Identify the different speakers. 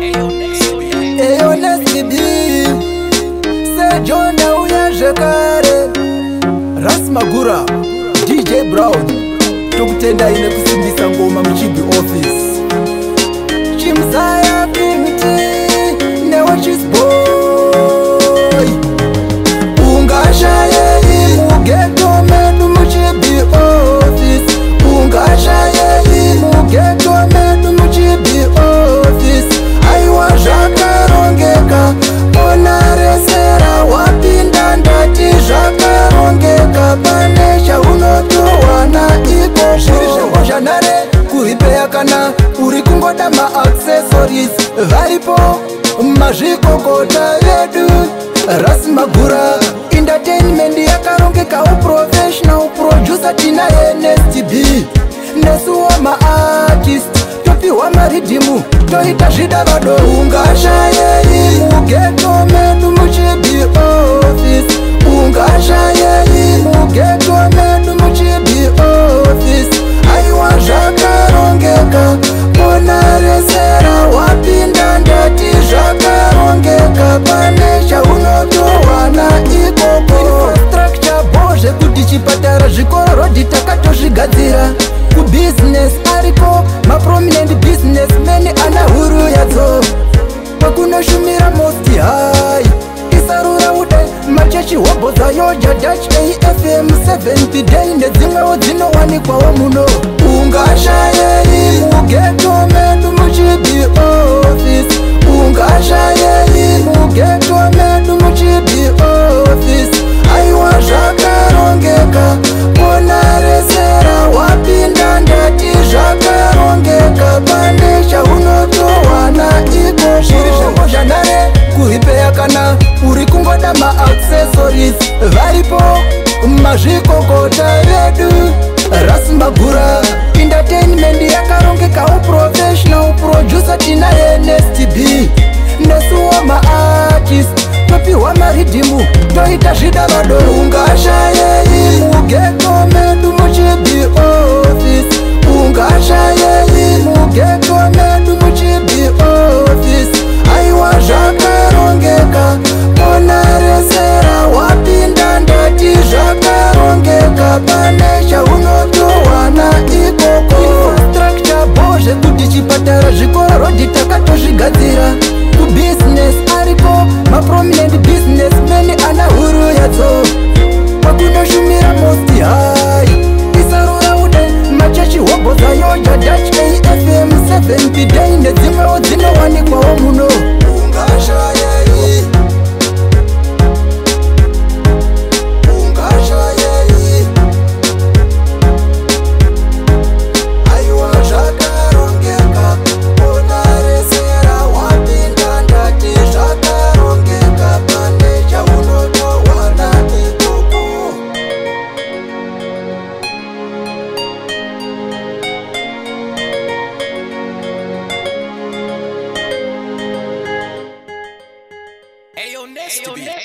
Speaker 1: Eyo Nesty Se Jonah uyaje kare Ras Magura DJ Brown Tokutenda ine kusimbisa ngoma mchibi office Chimzaya Kimti Newa Cheese Boy Ungashaye Cheeghettoh medu mchibi office Ungashaye Cheeghettoh medu mchibi office Aiwa zvakarongeka Onaresera wapinda ndati zvakarongeka pane chaunotowana iko zviri zvembozhanare kuripeya kana uri kungoda ma-accessories varipo mazvikokota vedu Ras Magura entertainment yakarongeka uprofessional producer tinaye Nesty nesuwo ma-artist topiwa maridhimu toita zvida vado ungashaye Cheeghettoh medu muchibi office ungashaye Cheeghettoh medu muchibi office aiwa zvakarongeka onaresera wapinda ndati zvakarongeka pane chaunotowana ikoko infrastructure bozve kuti chipatara zvikoro rodhi takatozvigadzira kubusiness ariko maprominent businessmen ana huru yadzo pakunoshumira most high isarura ude machechi hobodzayo jadach AFM 7th day nedzimwewo dzinowanikwawo muno ungashaye Cheeghettoh medu muchibi office ungashaye Cheeghettoh medu muchibi office aiwa zvakarongeka onaresera wapinda ndati zvakarongeka pane chaunotowana iko zviri zvembozhanare kuripeya kana uri kungoda ma-accessories varipo mazvikokota vedu Ras Magura entertainment yakarongeka uprofessional producer tinaye Nesty nesuwo ma-artist topiwa maridhimu toita zvida vado ungashaye Cheeghettoh medu muchibi office ungashaye Cheeghettoh medu muchibi office aiwa zvakarongeka onaresera wapinda ndati zvakarongeka pane chaunotowana ikoko infrastructure bozve kuti chipatara zvikoro rodhi takatozvigadzira kubusiness ariko maprominent businessmen ana huru yadzo pakunoshumira most high isarura ude machechi hobodzayo jadach AFM 7th day nedzimwewo dzinowanikwawo muno ungashaye
Speaker 2: Nesty.